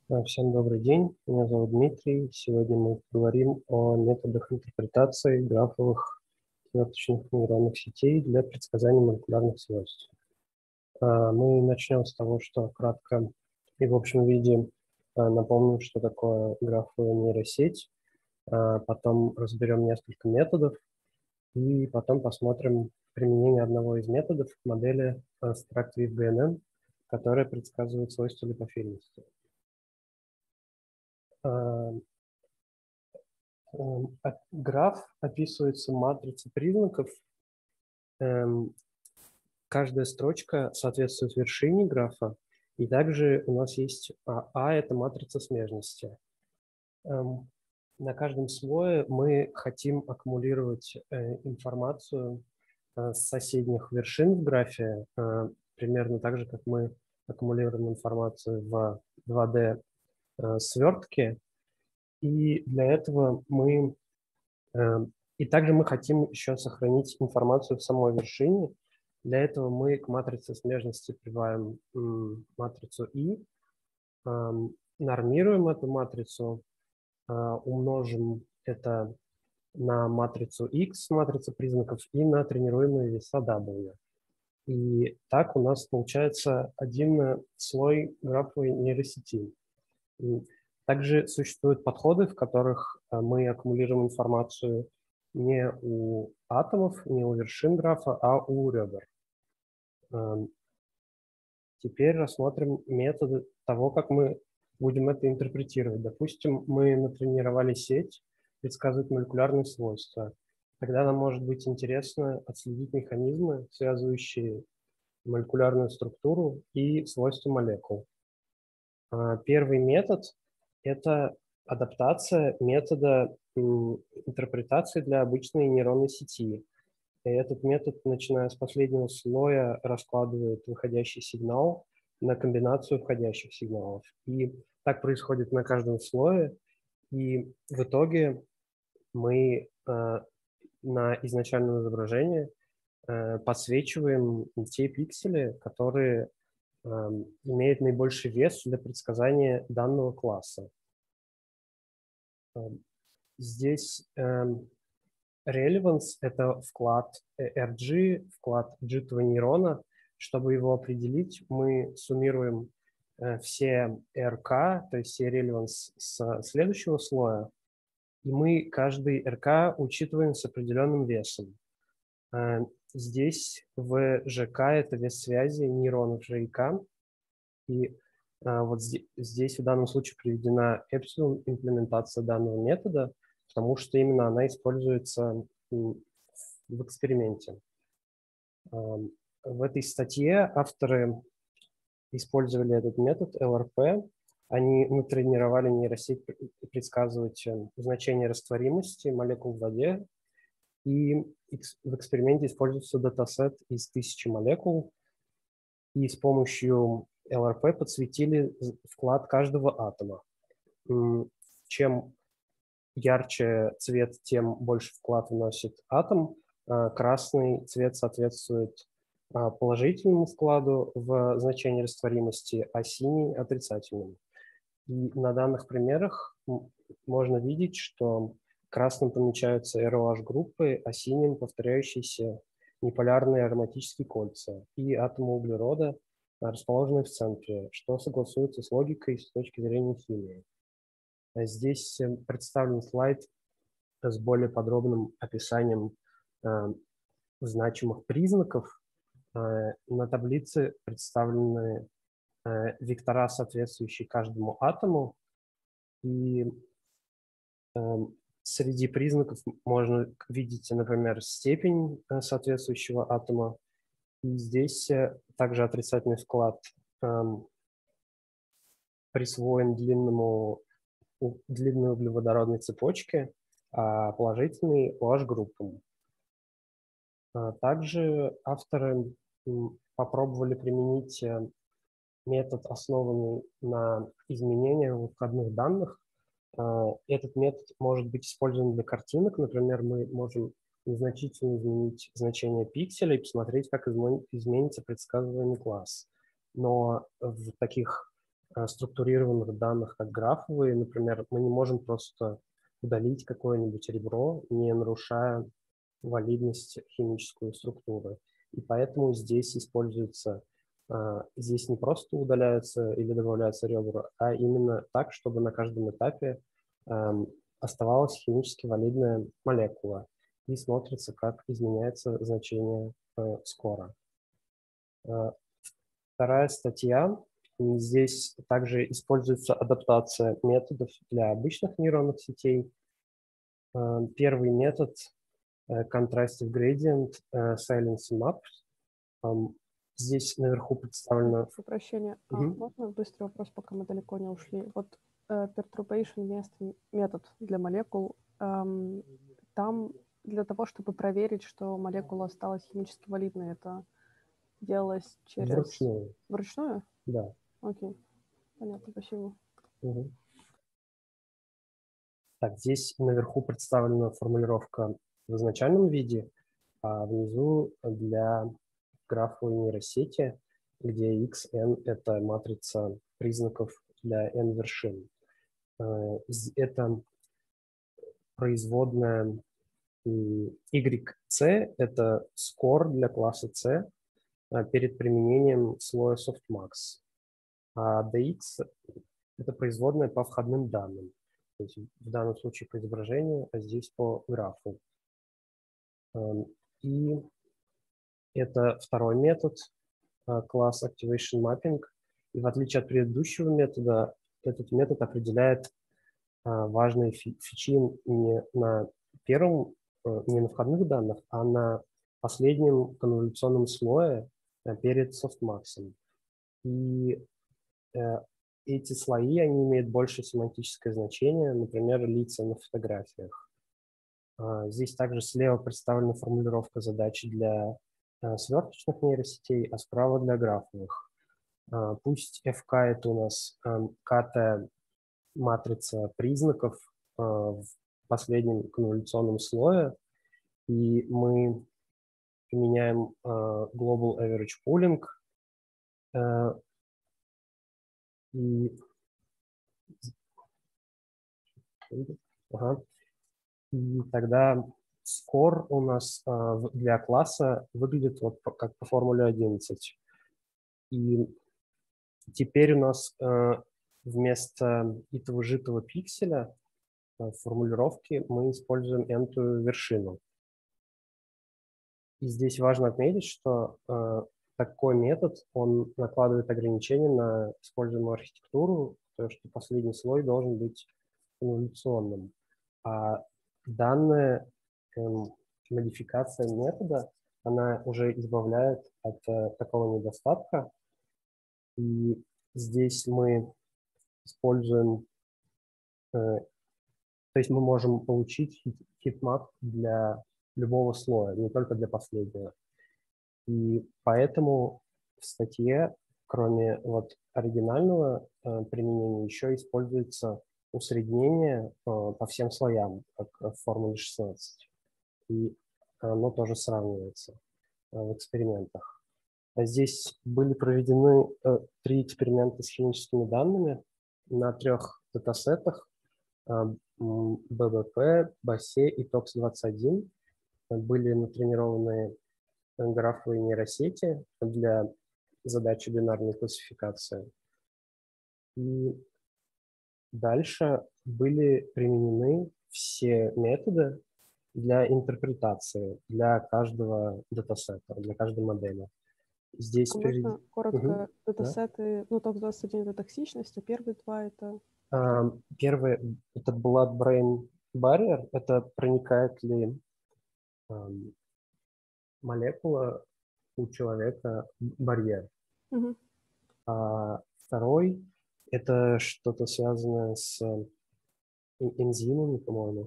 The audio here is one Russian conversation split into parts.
Всем добрый день, меня зовут Дмитрий. Сегодня мы поговорим о методах интерпретации графовых сверточных нейронных сетей для предсказания молекулярных свойств. Мы начнем с того, что кратко и в общем виде напомним, что такое графовая нейросеть, потом разберем несколько методов и потом посмотрим применение одного из методов к модели StructWiz-GNN, которая предсказывает свойства липофильности. Граф описывается матрицей признаков. Каждая строчка соответствует вершине графа, и также у нас есть это матрица смежности. На каждом слое мы хотим аккумулировать информацию с соседних вершин в графе, примерно так же, как мы аккумулируем информацию в 2D свертке. И для этого также мы хотим еще сохранить информацию в самой вершине. Для этого мы к матрице смежности прибавим матрицу I, нормируем эту матрицу, умножим это на матрицу X, матрицу признаков, и на тренируемые веса W. И так у нас получается один слой графовой нейросети. Также существуют подходы, в которых мы аккумулируем информацию не у атомов, не у вершин графа, а у ребер. Теперь рассмотрим методы того, как мы будем это интерпретировать. Допустим, мы натренировали сеть предсказывать молекулярные свойства. Тогда нам может быть интересно отследить механизмы, связывающие молекулярную структуру и свойства молекул. Первый метод – это адаптация метода интерпретации для обычной нейронной сети. И этот метод, начиная с последнего слоя, раскладывает выходящий сигнал на комбинацию входящих сигналов. И так происходит на каждом слое. И в итоге мы на изначальном изображении подсвечиваем те пиксели, которые имеют наибольший вес для предсказания данного класса. Здесь relevance – это вклад RG, вклад G-того нейрона. Чтобы его определить, мы суммируем все RK, то есть все relevance с следующего слоя, и мы каждый RK учитываем с определенным весом. Здесь в ЖК это вес связи нейронов Ж и К, и вот здесь в данном случае приведена эпсилон имплементация данного метода, потому что именно она используется в эксперименте. В этой статье авторы использовали этот метод ЛРП. Они натренировали нейросеть предсказывать значение растворимости молекул в воде, и в эксперименте используется датасет из 1000 молекул, и с помощью ЛРП подсветили вклад каждого атома. Чем ярче цвет, тем больше вклад вносит атом. Красный цвет соответствует положительному вкладу в значение растворимости, а синий – отрицательному. И на данных примерах можно видеть, что красным помечаются ROH-группы, а синим – повторяющиеся неполярные ароматические кольца и атомы углерода, расположенные в центре, что согласуется с логикой с точки зрения химии. Здесь представлен слайд с более подробным описанием значимых признаков. На таблице представлены вектора, соответствующие каждому атому, и среди признаков можно видеть, например, степень соответствующего атома. И здесь также отрицательный вклад присвоен длинной углеводородной цепочке, а положительный OH-группам. Также авторы попробовали применить метод, основанный на изменениях в входных данных. Этот метод может быть использован для картинок. Например, мы можем незначительно изменить значение пикселей и посмотреть, как изменится предсказываемый класс. Но в таких структурированных данных как графовые. Например, мы не можем просто удалить какое-нибудь ребро, не нарушая валидность химической структуры. И поэтому здесь используется, здесь не просто удаляются или добавляются ребра, а именно так, чтобы на каждом этапе оставалась химически валидная молекула и смотрится, как изменяется значение скора. Вторая статья. Здесь также используется адаптация методов для обычных нейронных сетей. Первый метод Contrastive Gradient Silencing Maps. Здесь наверху представлено... Прошу прощения, можно быстрый вопрос, пока мы далеко не ушли? Вот perturbation метод для молекул, там для того, чтобы проверить, что молекула осталась химически валидной, это делалось через... Вручную. Вручную? Да. Окей. Понятно, спасибо. Угу. Так, здесь наверху представлена формулировка в изначальном виде, а внизу для графовой нейросети, где xn – это матрица признаков для n вершин. Это производная YC – это скор для класса C перед применением слоя softmax. А dx – это производная по входным данным. То есть в данном случае по изображению, а здесь по графу. И это второй метод, класс Activation Mapping. И в отличие от предыдущего метода, этот метод определяет важные фичи не на первом, не на входных данных, а на последнем конволюционном слое перед софтмаксом. И эти слои, они имеют больше семантическое значение, например, лица на фотографиях. Здесь также слева представлена формулировка задачи для сверточных нейросетей, а справа для графовых. Пусть FK – это у нас катая матрица признаков в последнем конволюционном слое, и мы применяем Global Average Pooling, и тогда скор у нас для класса выглядит вот как по формуле 11. И теперь у нас вместо этого житого пикселя в формулировке мы используем n-ую вершину. И здесь важно отметить, что такой метод, он накладывает ограничения на используемую архитектуру, то, что последний слой должен быть конволюционным. А данная модификация метода, она уже избавляет от такого недостатка. И здесь мы используем, то есть мы можем получить хитмап для любого слоя, не только для последнего. И поэтому в статье, кроме вот оригинального применения, еще используется усреднение по всем слоям, как в формуле 16. И оно тоже сравнивается в экспериментах. Здесь были проведены 3 эксперимента с химическими данными на 3 датасетах ББП, БАСЕ и ТОКС-21. Были натренированы графовые нейросети для задачи бинарной классификации. И дальше были применены все методы для интерпретации для каждого датасета, для каждой модели. Здесь можно коротко датасеты, да? ну, ТОКС-21 это токсичность, а первые два это... Первый – это blood-brain barrier, это проникает ли молекула у человека барьер. А второй – это что-то связанное с энзимами, по-моему.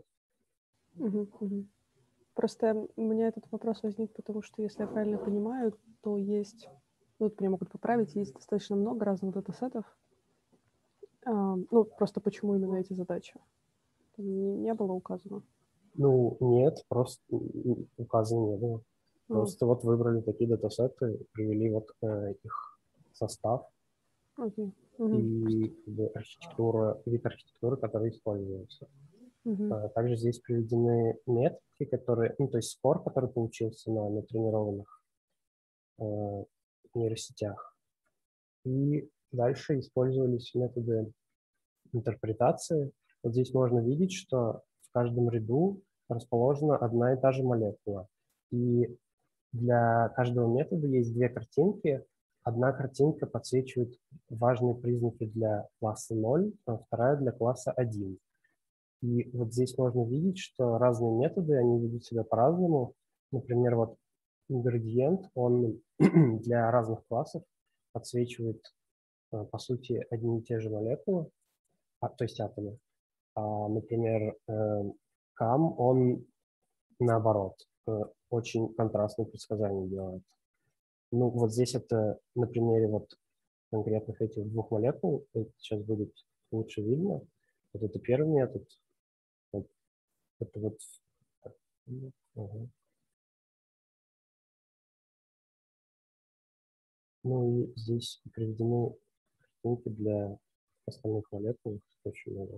Просто у меня этот вопрос возник, потому что, если я правильно понимаю, то есть, вот меня могут поправить, есть достаточно много разных датасетов. Ну, просто почему именно эти задачи? Не было указано. Ну, нет, просто указано не было. Просто вот выбрали такие датасеты, привели вот их состав. Окей. и как бы, вид архитектуры, который используется. Также здесь приведены метрики, которые, ну, то есть скор, который получился на натренированных нейросетях. И дальше использовались методы интерпретации. Вот здесь можно видеть, что в каждом ряду расположена одна и та же молекула. И для каждого метода есть две картинки. Одна картинка подсвечивает важные признаки для класса 0, а вторая для класса 1. И вот здесь можно видеть, что разные методы, они ведут себя по-разному. Например, вот градиент, он для разных классов подсвечивает, по сути, одни и те же молекулы, то есть атомы. Например, CAM, он наоборот, очень контрастные предсказания делает. Ну, вот здесь это на примере вот конкретных этих двух молекул, это сейчас будет лучше видно. Вот это первый метод, вот, это вот... Угу. Ну и здесь приведены картинки для остальных молекул, очень много.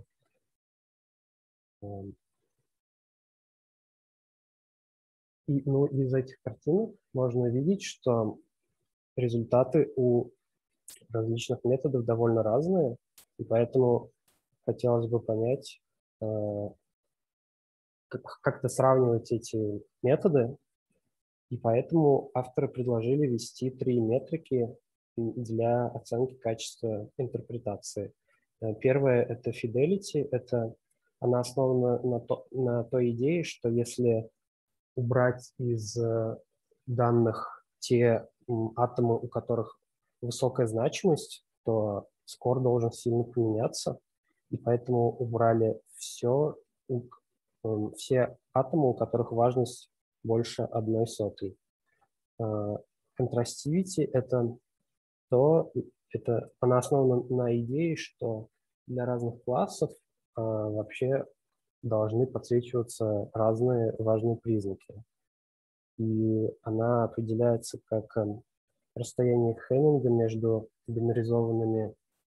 И, ну, из этих картинок можно видеть, что результаты у различных методов довольно разные, и поэтому хотелось бы понять, как-то сравнивать эти методы, и поэтому авторы предложили ввести 3 метрики для оценки качества интерпретации. Первое – это fidelity, она основана на той идее, что если убрать из данных те атомы, у которых высокая значимость, то скор должен сильно поменяться, и поэтому убрали все атомы, у которых важность больше 0,01. Контрастивити – она основана на идее, что для разных классов вообще должны подсвечиваться разные важные признаки. И она определяется как расстояние Хеминга между бинаризованными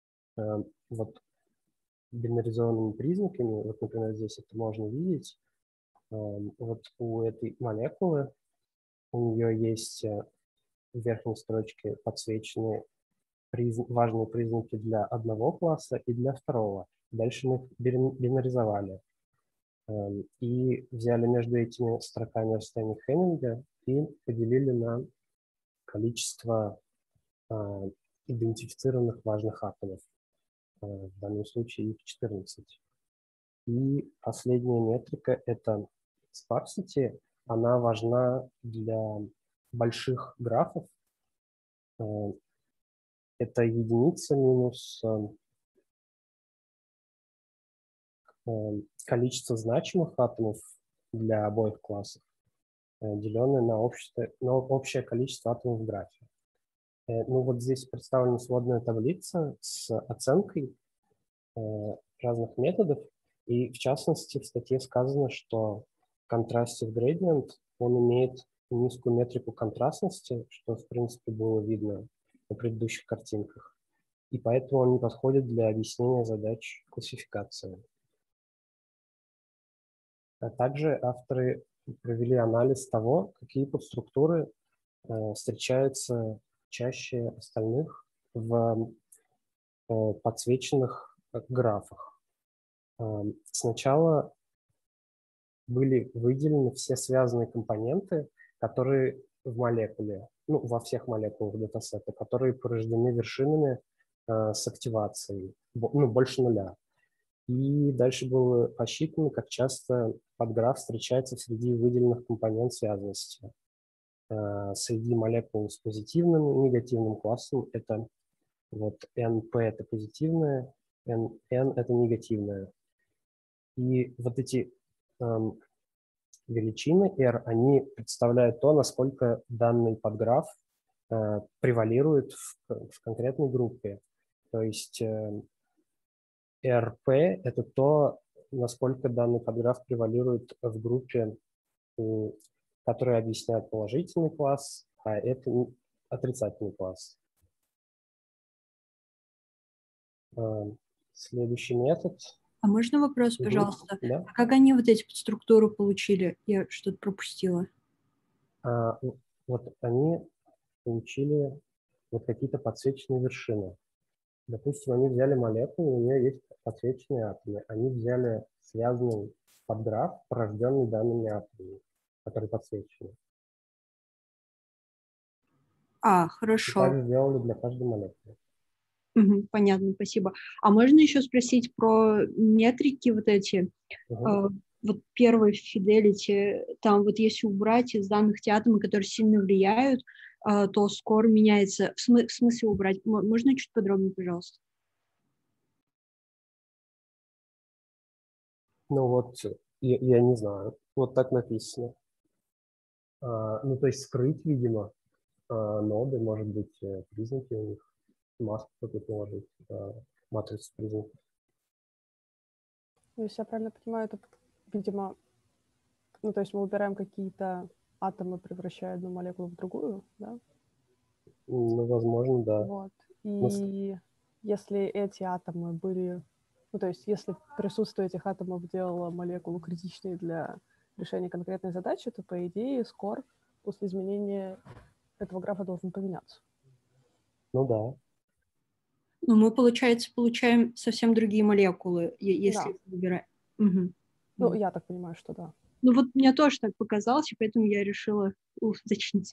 признаками. Вот, например, здесь это можно видеть. Вот у этой молекулы, у нее есть в верхней строчке подсвечены важные признаки для одного класса и для второго. Дальше мы их бинаризовали. И взяли между этими строками расстояние Хеминга и поделили на количество идентифицированных важных атомов. В данном случае их 14. И последняя метрика – это sparsity. Она важна для больших графов. Это единица минус количество значимых атомов для обоих классов, деленное на общее количество атомов в графе. Ну вот здесь представлена сводная таблица с оценкой разных методов, и в частности в статье сказано, что contrastive gradient, он имеет низкую метрику контрастности, что в принципе было видно на предыдущих картинках, и поэтому он не подходит для объяснения задач классификации. А также авторы провели анализ того, какие подструктуры встречаются чаще остальных в подсвеченных графах. Сначала были выделены все связанные компоненты, которые в молекуле, ну, во всех молекулах датасета, которые порождены вершинами с активацией, ну, больше 0. И дальше было посчитано, как часто подграф встречается среди выделенных компонент связанности. Среди молекул с позитивным и негативным классом это вот NP – это позитивное, N – это негативное. И вот эти величины R, они представляют то, насколько данный подграф превалирует в конкретной группе. То есть RP – это то, насколько данный подграф превалирует в группе, которая объясняет положительный класс, а это отрицательный класс. Следующий метод. А можно вопрос, пожалуйста? Да? А как они вот эти подструктуры получили? Я что-то пропустила. Вот они получили вот какие-то подсвеченные вершины. Допустим, они взяли молекулу, у нее есть подсвеченные атомы. Они взяли связанный подграф, порожденный данными атомами, которые подсвечены. И Хорошо. также сделали для каждой молекулы. Понятно, спасибо. А можно еще спросить про метрики вот эти? Вот первый Fidelity, там вот если убрать из данных те атомы, которые сильно влияют, то скор меняется. В смысле убрать? Можно чуть подробнее, пожалуйста? Ну вот, я не знаю. Вот так написано. Ну, то есть скрыть, видимо, ноды, может быть, признаки у них. Маску какую-то положить, матрицу признаков. Если я правильно понимаю, это, видимо, ну, то есть мы убираем какие-то атомы, превращая одну молекулу в другую, да? Ну, возможно, да. Вот. И если эти атомы были... Ну, то есть если присутствие этих атомов делало молекулу критичной для решения конкретной задачи, то, по идее, скор после изменения этого графа должен поменяться. Ну, да. Ну, мы, получается, получаем совсем другие молекулы, если выбираем. Ну, я так понимаю, что да. Ну, вот мне тоже так показалось, и поэтому я решила уточнить.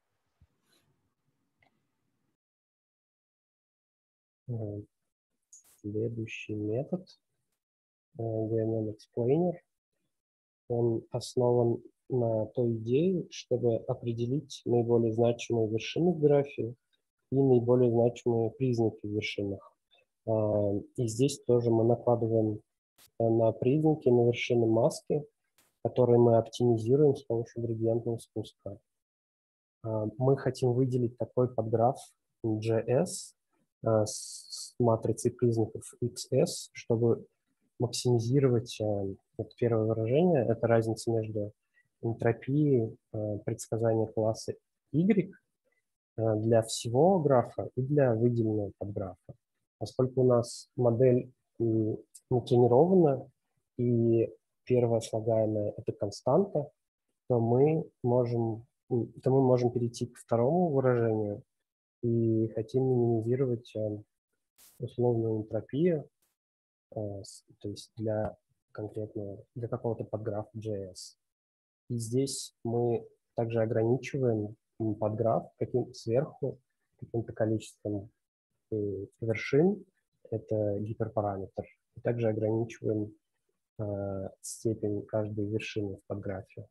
Следующий метод, GNN Explainer, он основан на той идее, чтобы определить наиболее значимые вершины в графе и наиболее значимые признаки в вершинах. И здесь тоже мы накладываем на признаки, на вершины маски, которые мы оптимизируем с помощью градиентного спуска. Мы хотим выделить такой подграф JS с матрицей признаков XS, чтобы максимизировать это первое выражение, это разница между энтропией предсказания класса Y для всего графа и для выделенного подграфа. Поскольку у нас модель натренирована, и первое слагаемое – это константа, то мы можем перейти к второму выражению и хотим минимизировать условную энтропию, то есть для какого-то подграфа JS. И здесь мы также ограничиваем подграф сверху каким-то количеством вершин, это гиперпараметр, и также ограничиваем степень каждой вершины в подграфе.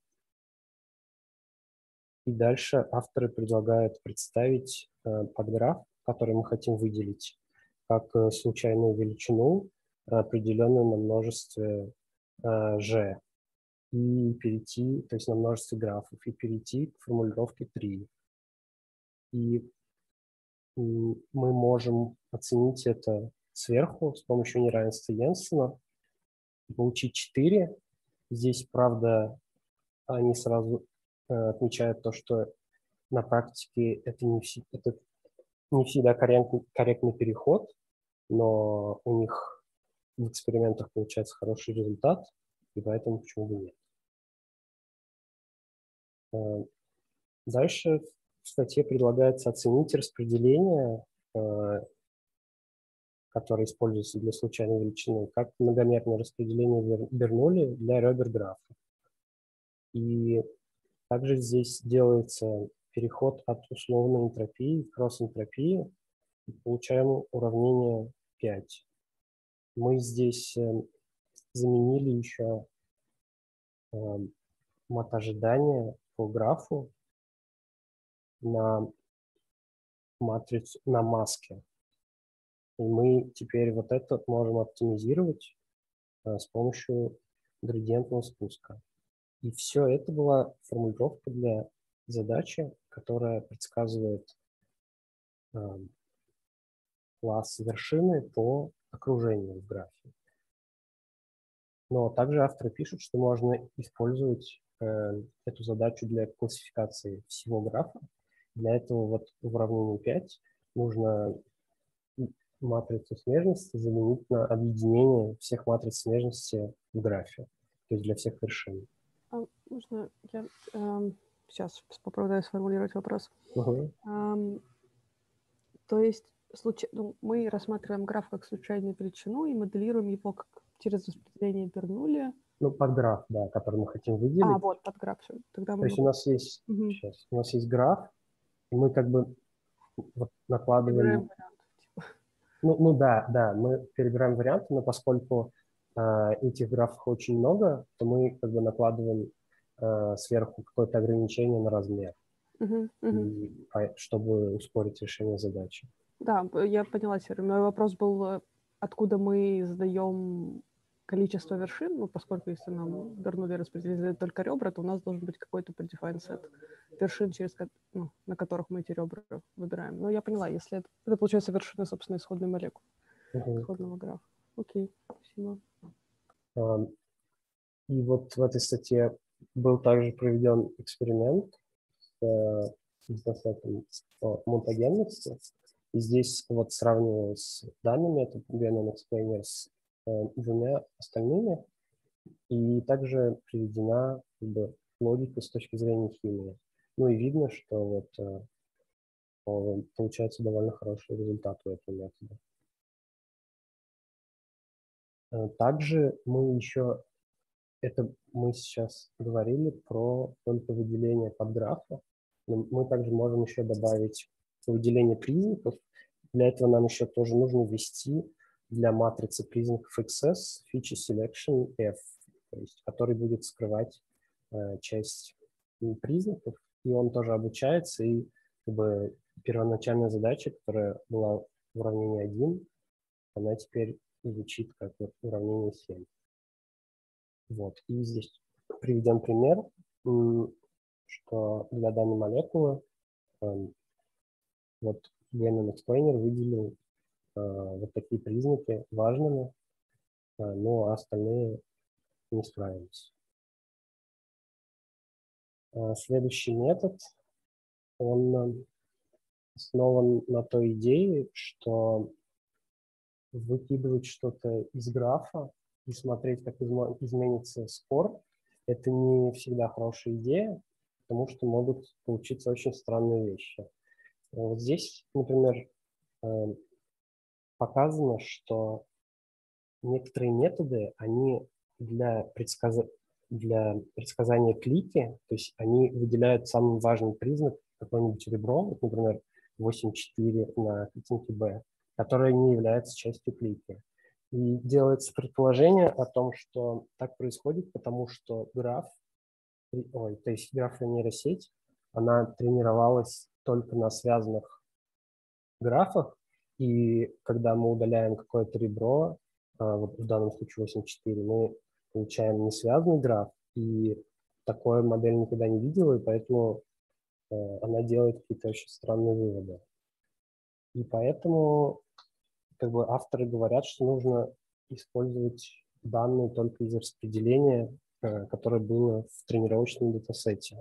И дальше авторы предлагают представить подграф, который мы хотим выделить, как случайную величину, определенную на множестве G, и перейти, то есть на множестве графов, и перейти к формулировке 3. И мы можем оценить это сверху с помощью неравенства Йенсена, получить 4. Здесь, правда, они сразу отмечают то, что на практике это не всегда корректный переход, но у них в экспериментах получается хороший результат, и поэтому почему бы нет. Дальше в статье предлагается оценить распределение, которое используется для случайной величины, как многомерное распределение Бернулли для ребер графа. И также здесь делается переход от условной энтропии к кросс-энтропии, и получаем уравнение 5. Мы здесь заменили еще мат ожидания по графу на матрицу, на маске. И мы теперь вот это можем оптимизировать с помощью градиентного спуска. И все это была формулировка для задачи, которая предсказывает класс вершины по окружению в графе. Но также авторы пишут, что можно использовать эту задачу для классификации всего графа. Для этого вот в уравнении 5 нужно матрицу смежности заменить на объединение всех матриц смежности в графе, то есть для всех вершин. Можно я сейчас попробую сформулировать вопрос. То есть мы рассматриваем граф как случайную величину и моделируем его как через распределение Бернулли. Ну, подграф, да, который мы хотим выделить. Вот, подграф. Тогда то есть у нас есть, сейчас, у нас есть граф, и мы как бы вот накладываем... Да, мы перебираем варианты, но поскольку этих графов очень много, то мы как бы накладываем сверху какое-то ограничение на размер, чтобы ускорить решение задачи. Да, я поняла, Серый. Мой вопрос был, откуда мы задаем количество вершин, ну, поскольку если нам Бернулли распределили только ребра, то у нас должен быть какой-то predefined сет вершин, на которых мы эти ребра выбираем. Но я поняла, если это получается вершины, собственно, исходной молекулы, исходного графа. Окей, спасибо. И вот в этой статье был также проведен эксперимент с датасетом мутагенности. И здесь вот сравниваю с данным методом GNN Explainer с двумя остальными, и также приведена как бы логика с точки зрения химии. Ну и видно, что вот получается довольно хороший результат у этого метода. Также мы сейчас говорили про только выделение подграфа. Мы также можем еще добавить выделение признаков. Для этого нам еще тоже нужно ввести для матрицы признаков XS feature selection F, то есть, который будет скрывать часть признаков, и он тоже обучается, и как бы первоначальная задача, которая была в уравнении 1, она теперь звучит как вот уравнение 7. Вот. И здесь приведен пример, что для данной молекулы вот GNN Explainer выделил вот такие признаки важными, но остальные не справились. Следующий метод, он основан на той идее, что выкидывать что-то из графа и смотреть, как изменится скор, это не всегда хорошая идея, потому что могут получиться очень странные вещи. Вот здесь, например, показано, что некоторые методы, они для предсказания клики, то есть они выделяют самый важный признак, какой-нибудь ребро, например, 8,4 на картинке B, которое не является частью клики. И делается предположение о том, что так происходит, потому что то есть графовая нейросеть, она тренировалась только на связанных графах, и когда мы удаляем какое-то ребро, вот в данном случае 8,4, мы получаем несвязанный граф, и такое модель никогда не видела, и поэтому она делает какие-то очень странные выводы. И поэтому как бы авторы говорят, что нужно использовать данные только из распределения, которое было в тренировочном датасете.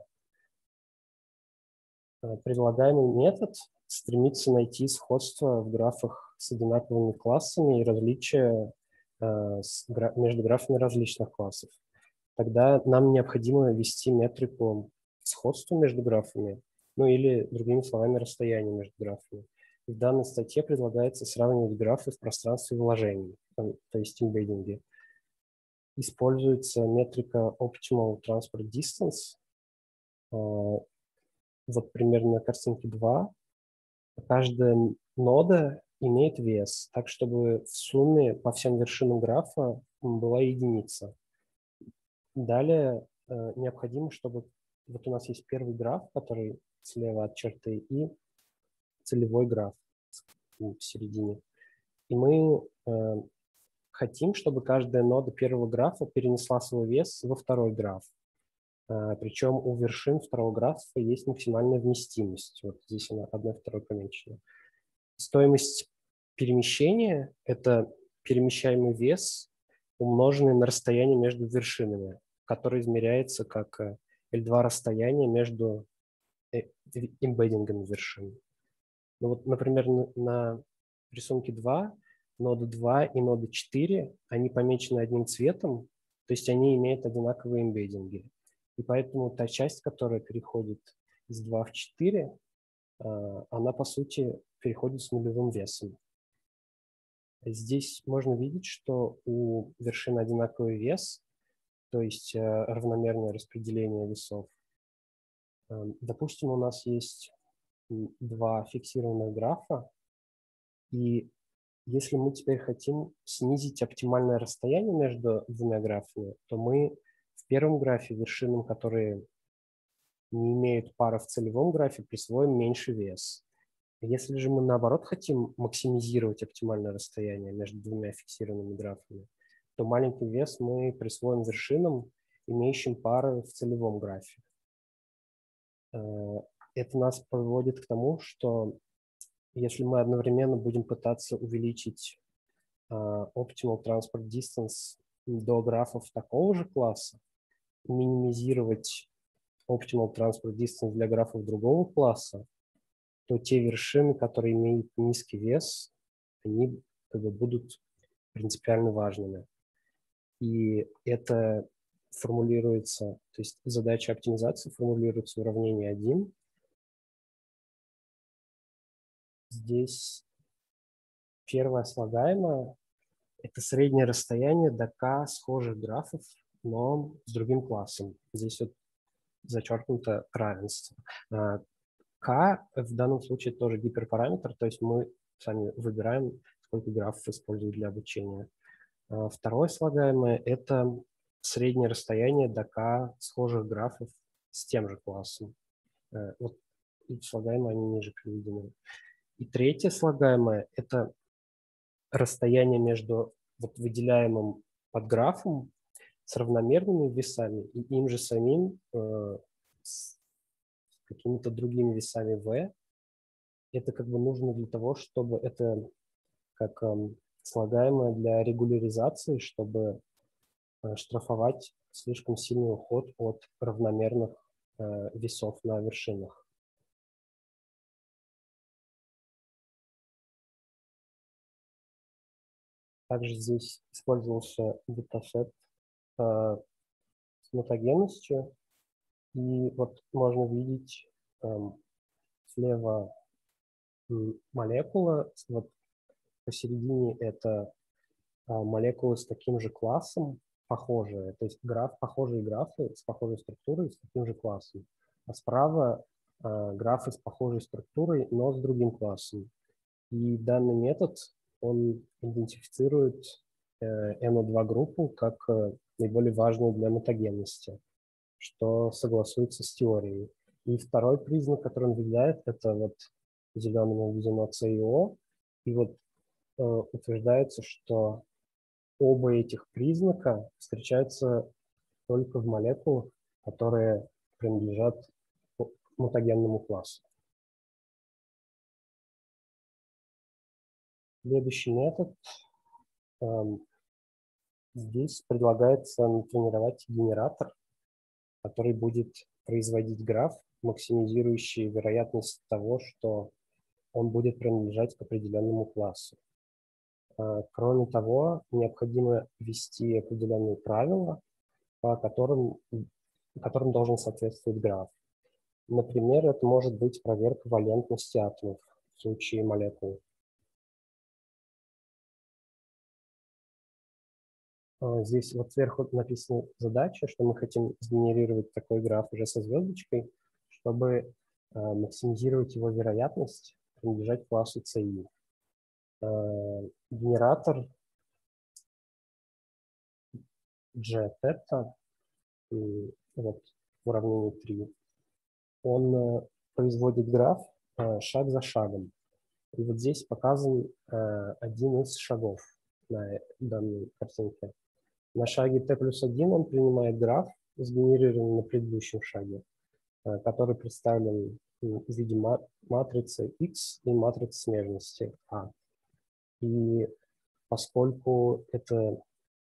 Предлагаемый метод стремится найти сходство в графах с одинаковыми классами и различия между графами различных классов. Тогда нам необходимо ввести метрику сходства между графами, ну или, другими словами, расстояние между графами. В данной статье предлагается сравнивать графы в пространстве вложений, то есть эмбеддинги. Используется метрика Optimal Transport Distance. Вот примерно на картинке 2. Каждая нода имеет вес, так чтобы в сумме по всем вершинам графа была единица. Далее необходимо, чтобы вот у нас есть первый граф, который слева от черты, и целевой граф в середине. И мы хотим, чтобы каждая нода первого графа перенесла свой вес во второй граф. Причем у вершин второго графа есть максимальная вместимость. Вот здесь она 1/2 помечена. Стоимость перемещения – это перемещаемый вес, умноженный на расстояние между вершинами, которое измеряется как L2 расстояние между эмбеддингами вершин. Ну вот, например, на в рисунке 2, нода 2 и нода 4, они помечены одним цветом, то есть они имеют одинаковые эмбеддинги. И поэтому та часть, которая переходит из 2 в 4, она, по сути, переходит с нулевым весом. Здесь можно видеть, что у вершины одинаковый вес, то есть равномерное распределение весов. Допустим, у нас есть два фиксированных графа, и если мы теперь хотим снизить оптимальное расстояние между двумя графами, то мы в первом графе вершинам, которые не имеют пары в целевом графе, присвоим меньший вес. Если же мы, наоборот, хотим максимизировать оптимальное расстояние между двумя фиксированными графами, то маленький вес мы присвоим вершинам, имеющим пары в целевом графе. Это нас приводит к тому, что если мы одновременно будем пытаться увеличить Optimal Transport Distance до графов такого же класса, минимизировать Optimal Transport Distance для графов другого класса, то те вершины, которые имеют низкий вес, они будут принципиально важными. И это формулируется, то есть задача оптимизации формулируется в уравнении 1. Здесь первое слагаемое – это среднее расстояние до k схожих графов, но с другим классом. Здесь вот зачеркнуто равенство. K в данном случае тоже гиперпараметр, то есть мы сами выбираем, сколько графов использовать для обучения. Второе слагаемое – это среднее расстояние до k схожих графов с тем же классом. Вот слагаемые, они ниже приведены. И третье слагаемое – это расстояние между вот выделяемым подграфом с равномерными весами и им же самим с какими-то другими весами v. Это как бы нужно для того, чтобы это как слагаемое для регуляризации, чтобы штрафовать слишком сильный уход от равномерных весов на вершинах. Также здесь использовался датасет с мутагенностью. И вот можно видеть слева молекула, вот посередине это молекулы с таким же классом, похожие, то есть похожие графы с похожей структурой, с таким же классом. А справа графы с похожей структурой, но с другим классом. И данный метод, он идентифицирует NO2 группу как наиболее важную для мутагенности, что согласуется с теорией. И второй признак, который он выделяет, это вот зеленым обведено С и О. И вот утверждается, что оба этих признака встречаются только в молекулах, которые принадлежат мутагенному классу. Следующий метод. Здесь предлагается натренировать генератор, который будет производить граф, максимизирующий вероятность того, что он будет принадлежать к определенному классу. Кроме того, необходимо ввести определенные правила, по которым должен соответствовать граф. Например, это может быть проверка валентности атомов в случае молекул. Здесь вот сверху написана задача, что мы хотим сгенерировать такой граф уже со звездочкой, чтобы максимизировать его вероятность принадлежать классу CI. Генератор G-тета, вот в уравнении 3, он производит граф шаг за шагом. И вот здесь показан один из шагов на данной картинке. На шаге t+1 он принимает граф, сгенерированный на предыдущем шаге, который представлен в виде матрицы X и матрицы смежности A. И поскольку это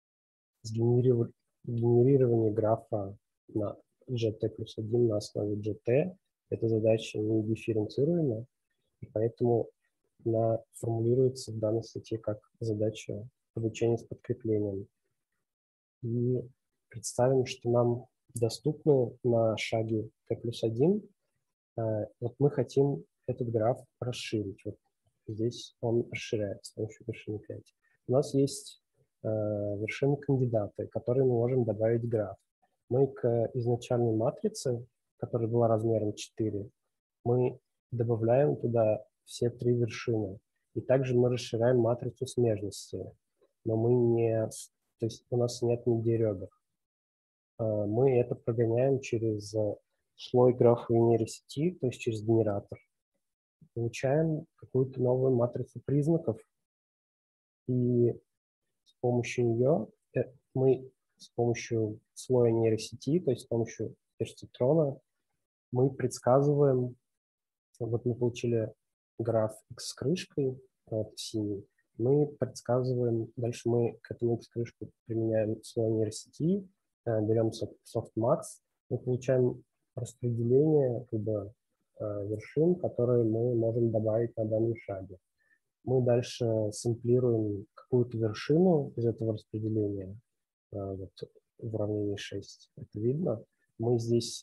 генерирование графа на GT+1 на основе GT, эта задача не дифференцируема, и поэтому она формулируется в данной статье как задача обучения с подкреплением. И представим, что нам доступны на шаге t+1. Вот мы хотим этот граф расширить. Вот здесь он расширяется с помощью вершины 5. У нас есть вершины кандидаты, которые мы можем добавить в граф. Мы к изначальной матрице, которая была размером 4, мы добавляем туда все 3 вершины. И также мы расширяем матрицу смежности. Но мы не... То есть у нас нет нигде ребер. Мы это прогоняем через слой графовой нейросети, то есть через генератор. Получаем какую-то новую матрицу признаков. И с помощью нее мы с помощью слоя нейросети, то есть с помощью перцептрона, мы предсказываем, вот мы получили граф x с крышкой, вот синий, мы предсказываем, дальше мы к этому x крышку применяем слой нейросети, берем softmax, мы получаем распределение вершин, которые мы можем добавить на данном шаге. Мы дальше сэмплируем какую-то вершину из этого распределения, вот, в уравнении 6, это видно. Мы здесь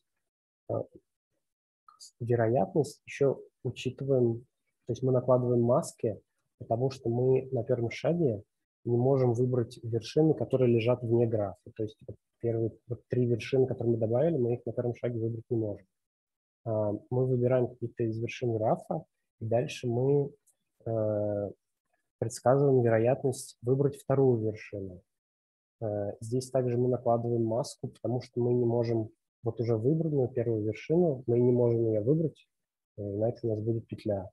вероятность еще учитываем, то есть мы накладываем маски, потому что мы на первом шаге не можем выбрать вершины, которые лежат вне графа. То есть первые 3 вершины, которые мы добавили, мы их на первом шаге выбрать не можем. Мы выбираем какие-то из вершин графа, и дальше мы предсказываем вероятность выбрать вторую вершину. Здесь также мы накладываем маску, потому что мы не можем вот уже выбранную первую вершину, мы не можем ее выбрать, иначе у нас будет петля.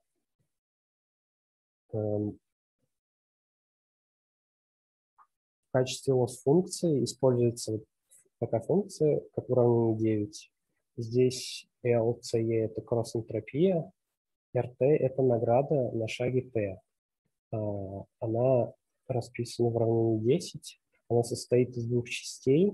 В качестве лосс-функции используется вот такая функция, как в уравнении 9. Здесь LCE – это кросс-энтропия, RT – это награда на шаге T. Она расписана в уравнении 10. Она состоит из 2 частей.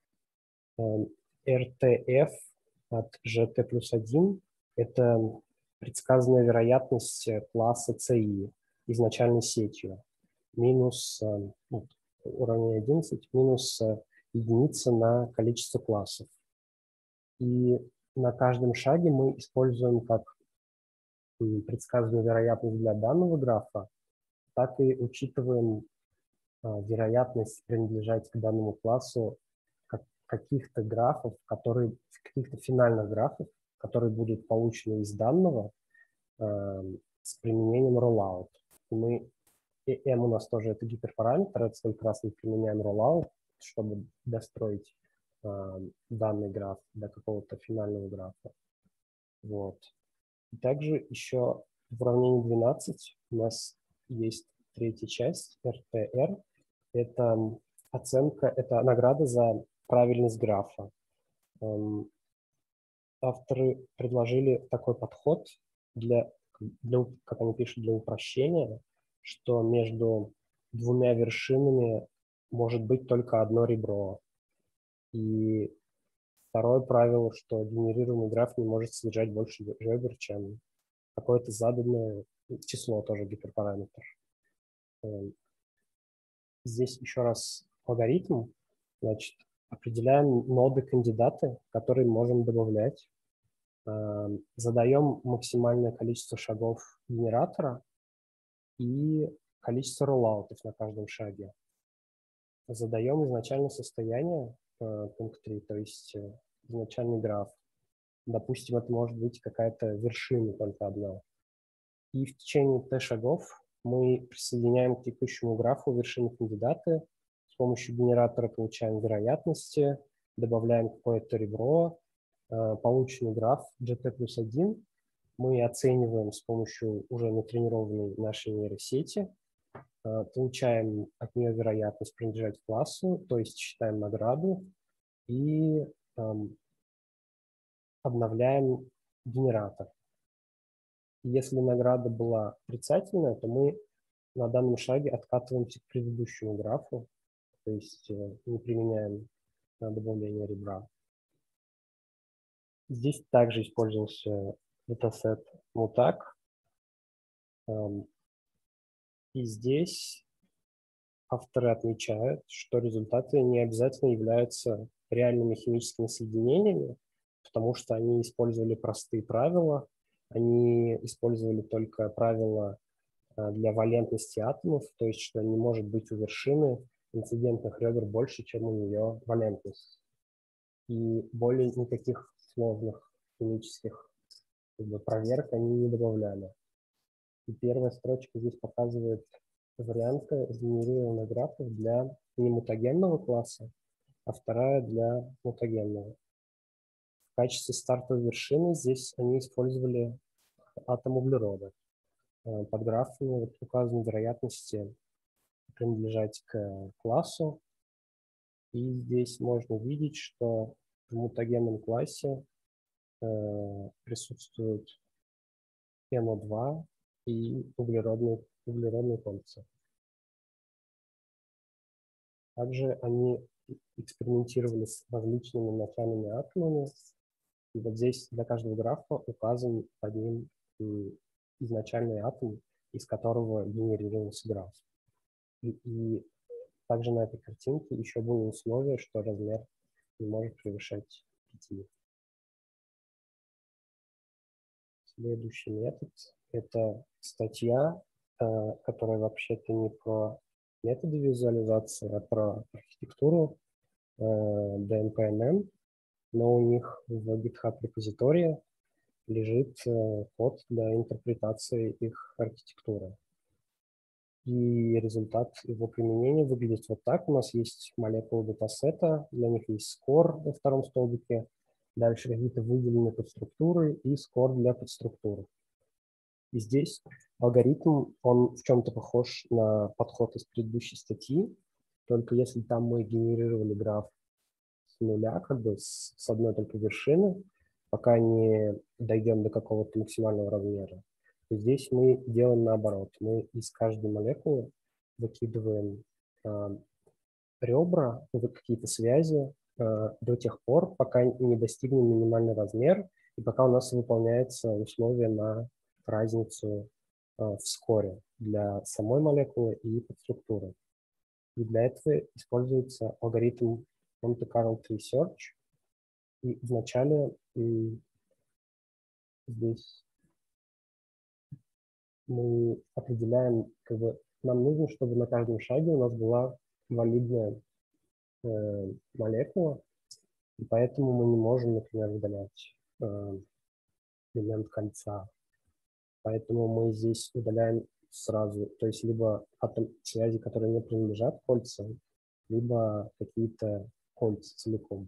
RTF от GT+1 – это предсказанная вероятность класса CI изначальной сетью, минус уравнение 11, минус единица на количество классов. И на каждом шаге мы используем как предсказанную вероятность для данного графа, так и учитываем вероятность принадлежать к данному классу каких-то графов, каких-то финальных графов, которые будут получены из данного с применением rollout. И m у нас тоже это гиперпараметр, это сколько раз мы применяем rollout, чтобы достроить данный граф до какого-то финального графа. Вот. И также еще в уравнении 12 у нас есть третья часть, RTR. Это оценка, это награда за правильность графа. Авторы предложили такой подход как они пишут, для упрощения, что между двумя вершинами может быть только одно ребро. И второе правило, что генерируемый граф не может содержать больше ребер, чем какое-то заданное число, тоже гиперпараметр. Здесь еще раз алгоритм. Значит, определяем ноды кандидаты, которые можем добавлять. Задаем максимальное количество шагов генератора и количество роллаутов на каждом шаге. Задаем изначальное состояние, пункт 3, то есть изначальный граф. Допустим, это может быть какая-то вершина только одна. И в течение t шагов мы присоединяем к текущему графу вершины кандидата. С помощью генератора получаем вероятности, добавляем какое-то ребро, полученный граф GT+1 мы оцениваем с помощью уже натренированной нашей нейросети, получаем от нее вероятность принадлежать классу, то есть считаем награду и обновляем генератор. Если награда была отрицательная, то мы на данном шаге откатываемся к предыдущему графу, то есть не применяем добавление ребра. Здесь также использовался датасет Mutak. И здесь авторы отмечают, что результаты не обязательно являются реальными химическими соединениями, потому что они использовали простые правила, они использовали только правила для валентности атомов, то есть что не может быть у вершины инцидентных ребер больше, чем у нее валентность. И более никаких сложных химических проверок они не добавляли. И первая строчка здесь показывает варианты сгенерированных графов для немутагенного класса, а вторая для мутагенного. В качестве стартовой вершины здесь они использовали атом углерода. Под графами указаны вероятности принадлежать к классу. И здесь можно видеть, что в мутагенном классе присутствует NO2 и углеродные кольца. Также они экспериментировали с различными начальными атомами. И вот здесь для каждого графа указан под ним изначальный атом, из которого генерировался граф. И также на этой картинке еще было условие, что размер не может превышать 5. Следующий метод – это статья, которая вообще-то не про методы визуализации, а про архитектуру DMPNN, но у них в GitHub репозитории лежит код для интерпретации их архитектуры. И результат его применения выглядит вот так. У нас есть молекулы датасета, для них есть score во втором столбике, дальше какие-то выделенные подструктуры и score для подструктуры. И здесь алгоритм, он в чем-то похож на подход из предыдущей статьи, только если там мы генерировали граф с нуля, как бы с одной только вершины, пока не дойдем до какого-то максимального размера, то здесь мы делаем наоборот. Мы из каждой молекулы выкидываем ребра, какие-то связи до тех пор, пока не достигнем минимальный размер и пока у нас выполняется условие на разницу в скоре для самой молекулы и подструктуры. И для этого используется алгоритм Monte Carlo Tree Search. И вначале здесь мы определяем, нам нужно, чтобы на каждом шаге у нас была валидная молекула, и поэтому мы не можем, например, удалять элемент кольца. Поэтому мы здесь удаляем сразу, то есть либо атом связи, которые не принадлежат кольцам, либо какие-то кольца целиком.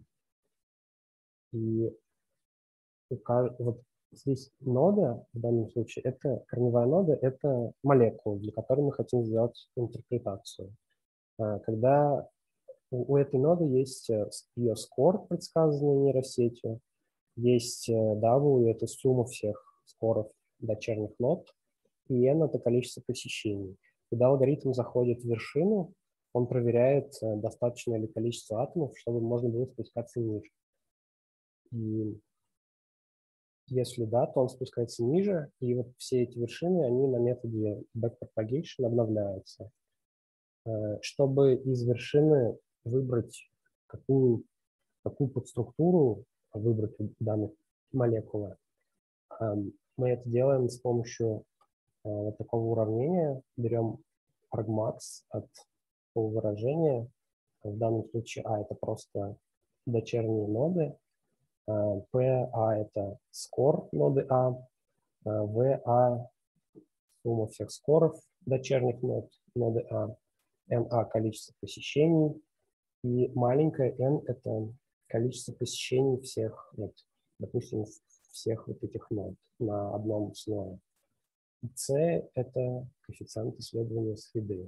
И вот здесь нода, в данном случае, это корневая нода, это молекула, для которой мы хотим сделать интерпретацию. Когда у этой ноды есть ее скор, предсказанный нейросетью, есть W, это сумма всех скоров дочерних нод, и N – это количество посещений. Когда алгоритм заходит в вершину, он проверяет, достаточно ли количество атомов, чтобы можно было спускаться ниже. И если да, то он спускается ниже, и вот все эти вершины, они на методе backpropagation обновляются. Чтобы из вершины выбрать какую подструктуру выбрать данной молекулы, мы это делаем с помощью вот такого уравнения. Берем argmax от такого выражения. В данном случае А – это просто дочерние ноды. P, A – это скор ноды А. V, A – сумма всех скоров дочерних нод ноды А. NA – количество посещений. И маленькое n – это количество посещений всех, вот, допустим, всех вот этих нод на одном слое. И c – это коэффициент исследования среды.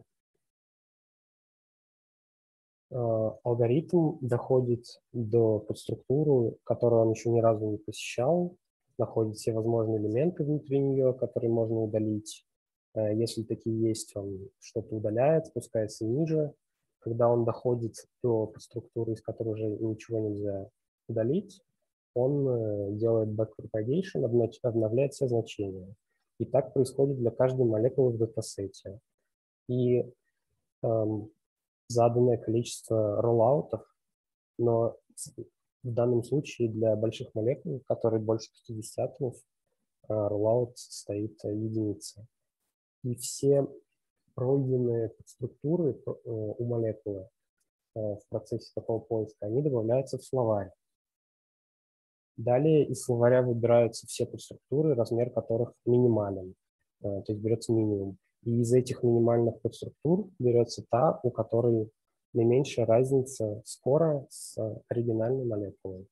Алгоритм доходит до подструктуры, которую он еще ни разу не посещал, находит все возможные элементы внутри нее, которые можно удалить. Если такие есть, он что-то удаляет, спускается ниже. Когда он доходит до подструктуры, из которой уже ничего нельзя удалить, он делает backpropagation, обновляет все значения. И так происходит для каждой молекулы в датасете. и заданное количество роллаутов, но в данном случае для больших молекул, которые больше 50 атомов, роллаут состоит единица. И все пройденные структуры у молекулы в процессе такого поиска, они добавляются в словарь. Далее из словаря выбираются все подструктуры, размер которых минимален, то есть берется минимум. И из этих минимальных подструктур берется та, у которой наименьшая разница скора с оригинальной молекулой.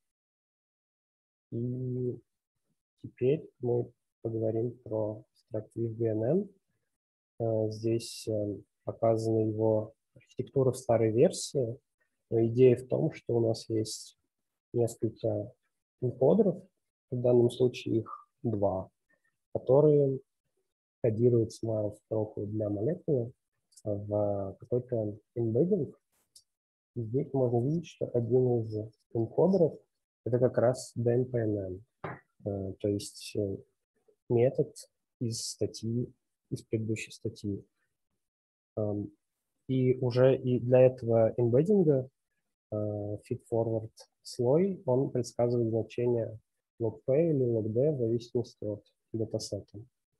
И теперь мы поговорим про Structive GNN. Здесь показана его архитектура в старой версии. Но идея в том, что у нас есть несколько энкодеров, в данном случае их 2, которые кодируют смайл строку для молекулы в какой-то эмбеддинг. И здесь можно видеть, что один из энкодеров — это как раз DNPNN, то есть метод из предыдущей статьи. И уже и для этого эмбеддинга feed-forward слой, он предсказывает значение log-p или log-d в зависимости от датасета.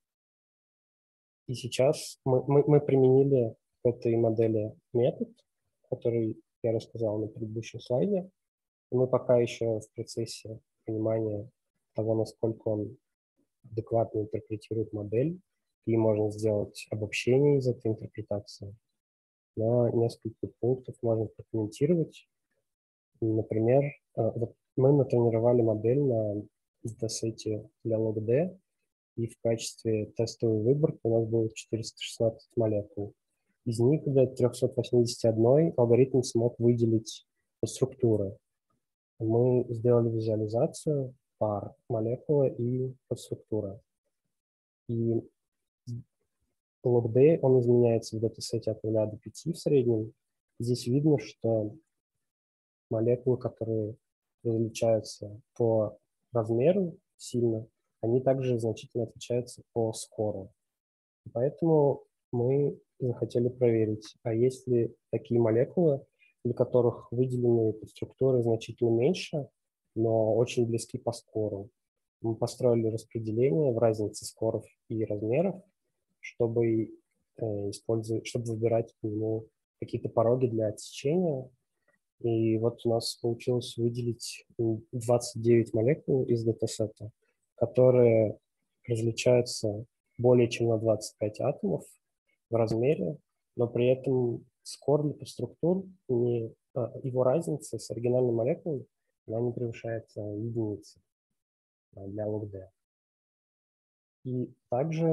И сейчас мы применили к этой модели метод, который я рассказал на предыдущем слайде. И мы пока еще в процессе понимания того, насколько он адекватно интерпретирует модель, и можно сделать обобщение из этой интерпретации. Но несколько пунктов можно прокомментировать. Например, мы натренировали модель на датасете для log-d, и в качестве тестовой выборки у нас было 416 молекул. Из них для 381 алгоритм смог выделить подструктуры. Мы сделали визуализацию пар молекулы и подструктура. И log-d, он изменяется в датасете от 0 до 5 в среднем. Здесь видно, что молекулы, которые различаются по размеру сильно, они также значительно отличаются по скору. И поэтому мы захотели проверить, а есть ли такие молекулы, для которых выделенные подструктуры значительно меньше, но очень близки по скору. Мы построили распределение в разнице скоров и размеров, чтобы выбирать по нему какие-то пороги для отсечения. И вот у нас получилось выделить 29 молекул из датасета, которые различаются более чем на 25 атомов в размере, но при этом скор для подструктур, его разница с оригинальной молекулой, она не превышает единицы для log-d. И также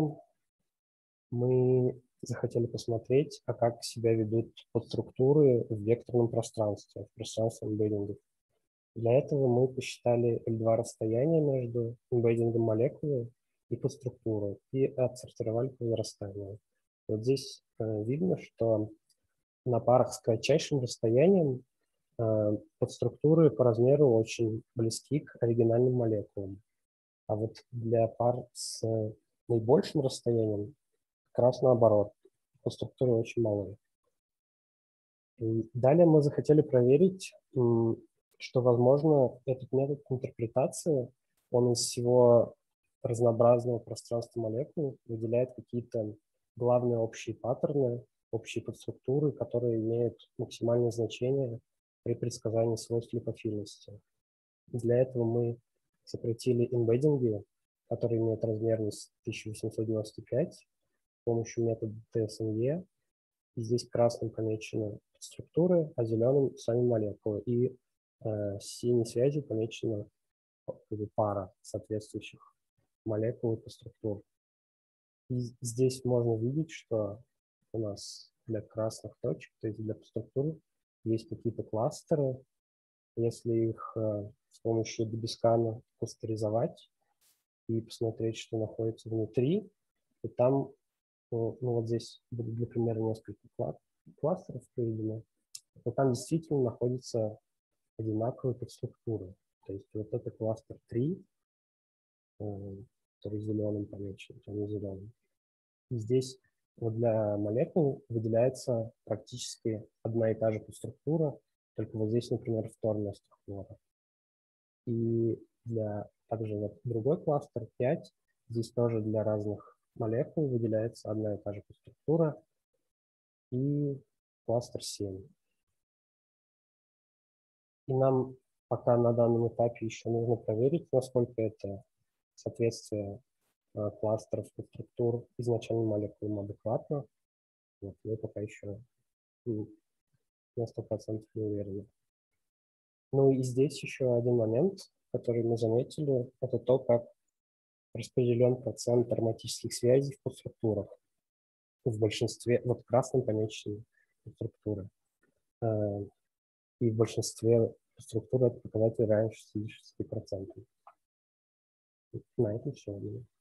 мы захотели посмотреть, а как себя ведут подструктуры в векторном пространстве, в пространстве эмбеддингов. Для этого мы посчитали L2 расстояние между эмбеддингом молекулы и подструктурой и отсортировали по возрастанию. Вот здесь видно, что на парах с кратчайшим расстоянием подструктуры по размеру очень близки к оригинальным молекулам. А вот для пар с наибольшим расстоянием как раз наоборот, подструктуры очень малые. И далее мы захотели проверить, что, возможно, этот метод интерпретации, он из всего разнообразного пространства молекул выделяет какие-то главные общие паттерны, общие подструктуры, которые имеют максимальное значение при предсказании свойств липофильности. Для этого мы сократили эмбеддинги, которые имеют размерность 1895, с помощью метода TSNE. И здесь красным помечены структуры, а зеленым сами молекулы. И синей связью помечена пара соответствующих молекул и структур. И здесь можно видеть, что у нас для красных точек, то есть для структур, есть какие-то кластеры. Если их с помощью дебискана кластеризовать и посмотреть, что находится внутри, то там, вот здесь будет для примера несколько кластеров приведено, но там действительно находятся одинаковые подструктуры. То есть вот это кластер 3, который зеленым помечен, темно-зеленым. И здесь Вот для молекул выделяется практически одна и та же структура, только вот здесь, например, вторная структура. И также вот другой кластер 5, здесь тоже для разных молекул выделяется одна и та же структура. И кластер 7. И нам пока на данном этапе еще нужно проверить, насколько это соответствие кластеров и структур изначальным молекулам адекватно. Вот, мы пока еще на 100% не уверены. Ну и здесь еще один момент, который мы заметили, это то, как распределен процент ароматических связей в подструктурах. В большинстве, вот красным помечены структуры. И в большинстве структур это показатель равен 66%. На этом все.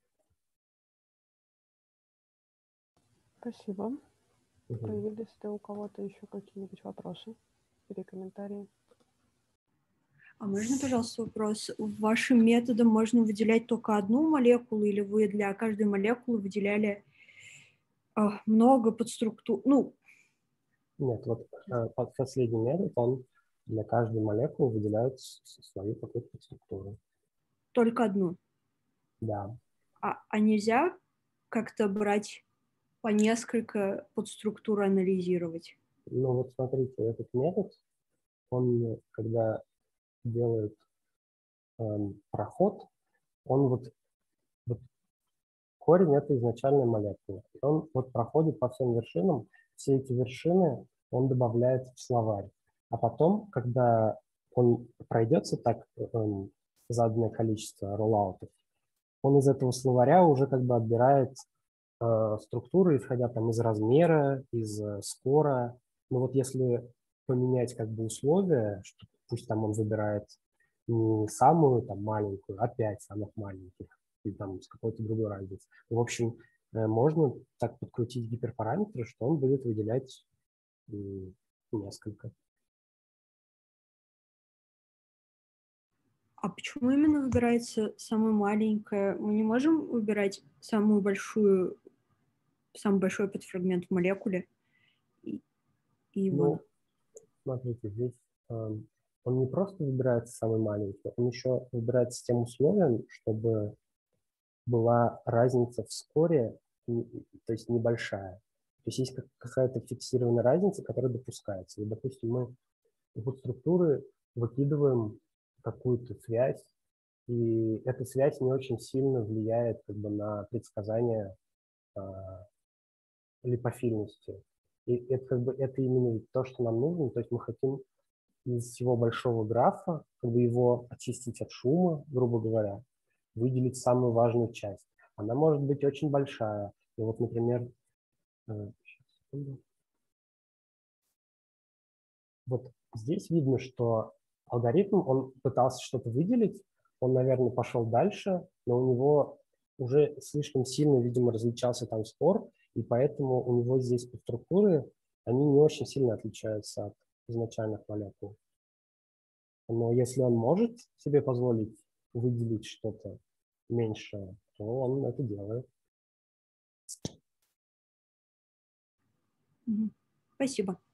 Спасибо. Появились ли у кого-то еще какие-нибудь вопросы или комментарии? А можно, пожалуйста, вопрос? Вашим методом можно выделять только одну молекулу, или вы для каждой молекулы выделяли много подструктур? Ну, нет, вот последний метод, он для каждой молекулы выделяет свою какую-то подструктуру. Только одну? Да. А нельзя как-то брать по несколько подструктур анализировать? Ну вот смотрите, этот метод, он когда делает проход, он вот корень — это изначальная молекула. И он вот проходит по всем вершинам, все эти вершины он добавляет в словарь. А потом, когда он пройдется так заданное количество роллаутов, он из этого словаря уже как бы отбирает структуры, исходя там из размера, из скора. Но вот если поменять как бы условия, что пусть там он выбирает не самую там маленькую, а 5 самых маленьких, или там с какой-то другой разницей. В общем, можно так подкрутить гиперпараметры, что он будет выделять несколько. А почему именно выбирается самая маленькая? Мы не можем выбирать самый большой подфрагмент в молекуле? Ну, смотрите, здесь он не просто выбирается самый маленький, он еще выбирается с тем условием, чтобы была разница в скоре, то есть небольшая. То есть есть какая-то фиксированная разница, которая допускается. И, допустим, мы в подструктуры выкидываем какую-то связь, и эта связь не очень сильно влияет как бы на предсказание липофильности. И это как бы это именно то, что нам нужно. То есть мы хотим из всего большого графа как бы его очистить от шума, грубо говоря, выделить самую важную часть. Она может быть очень большая. И вот, например, вот здесь видно, что алгоритм, он пытался что-то выделить, он, наверное, пошел дальше, но у него уже слишком сильно, видимо, различался там спор, и поэтому у него здесь структуры, они не очень сильно отличаются от изначальных молекул. Но если он может себе позволить выделить что-то меньшее, то он это делает. Спасибо.